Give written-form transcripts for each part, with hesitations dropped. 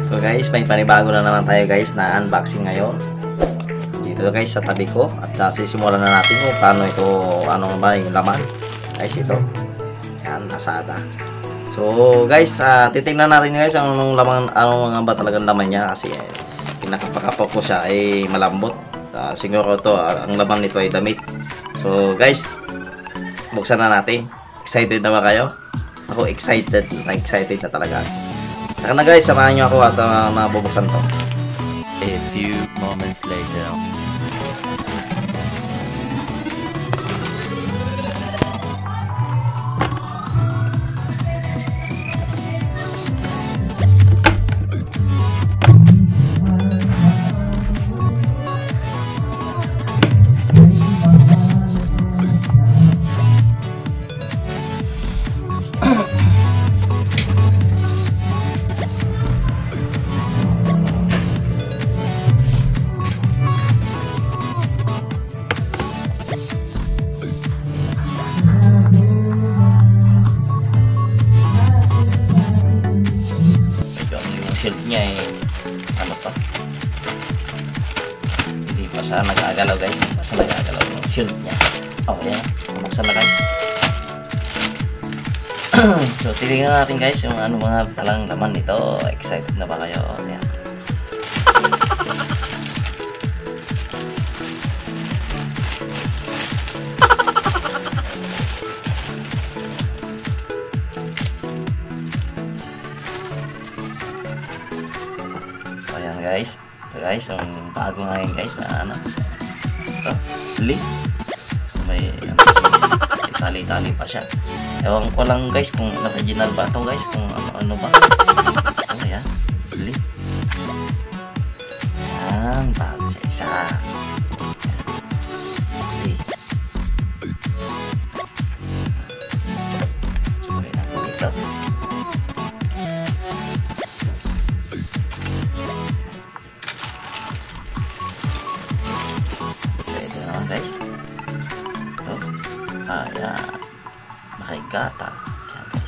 So guys, may panibago na naman tayo guys na unboxing ngayon. Dito guys sa tabi ko at sisimulan na natin kung paano ito, ano ba yung laman. Guys, ito. Yan, Lazada. So guys, titingnan natin guys anong laman, ano nga ba talagang laman niya kasi pinakapakapok ko siya ay malambot. Siguro to ang laman nito ay damit. So guys, buksan na natin. Excited na ba kayo? Ako excited na talaga. Saka na guys, samahan nyo ako at mabubuksan to. A few moments later. Shield niya ano pa, hindi pa siya nagagalaw guys, hindi pa siya nagagalaw yung shield niya. Yan, buksan na guys. So titingnan natin guys yung ano mga talang laman nito. Excited na ba kayo? Yan. Ayan guys, ito guys, yung bago ngayon guys na ano, ito, lip, may tali-tali pa siya. Ewan ko lang guys kung original ba ito guys, kung ano ba. Ayan, lip. Ayan, bago siya isa. Lip. Subuhin natin ito. Guys, ayan, nakahigata. Ayan guys,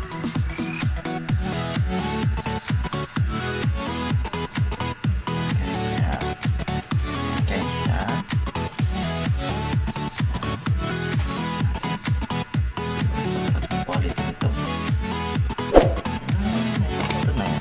ayan guys, quality nito. Ito na yan.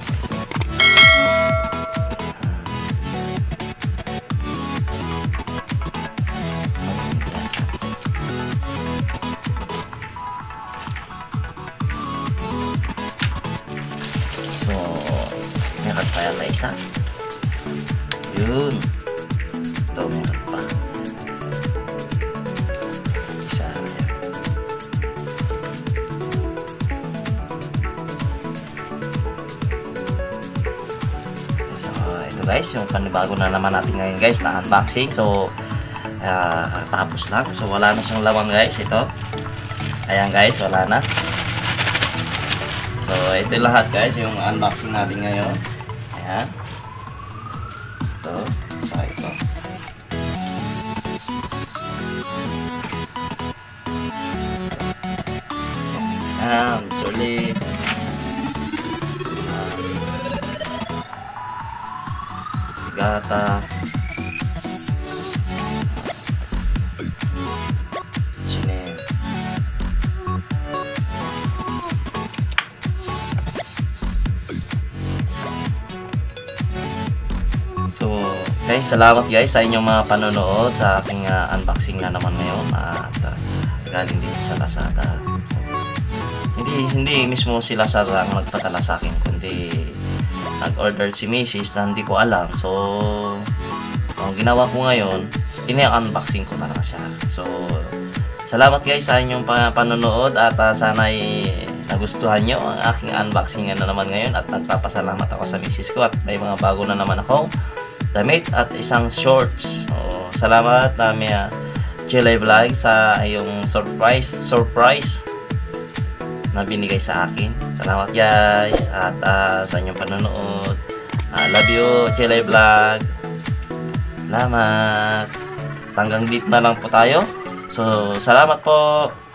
So, meron pa yan na isa. Yun. Ito, meron pa. Isa. Yan. So, ito guys, yung panibago na naman natin ngayon guys, na unboxing. So, tapos lang. So, wala na siyang laman guys. Ito. Ayan guys, wala na. So, ito lahat guys, yung unboxing natin ngayon. Ayan. Ito. Ito. Ayan. Sulit. Gata. So, guys, salamat guys sa inyong mga panonood sa aking unboxing na naman ngayon at galing dito sa Lazada. So, hindi mismo si Lazada ang nagpadala sa akin, kundi nag-order si Mrs. na hindi ko alam. So, ang ginawa ko ngayon, ini-unboxing ko na siya. So, salamat guys sa inyong panonood at sana'y nagustuhan nyo ang aking unboxing na naman ngayon at nagpapasalamat ako sa Mrs. ko at may mga bago na naman ako damit at isang shorts. So, salamat na Chile Vlog sa iyong surprise na binigay sa akin. Salamat guys at sa inyong panonood. Love you Chile Vlog. Salamat. Hanggang dito na lang po tayo. So, salamat po.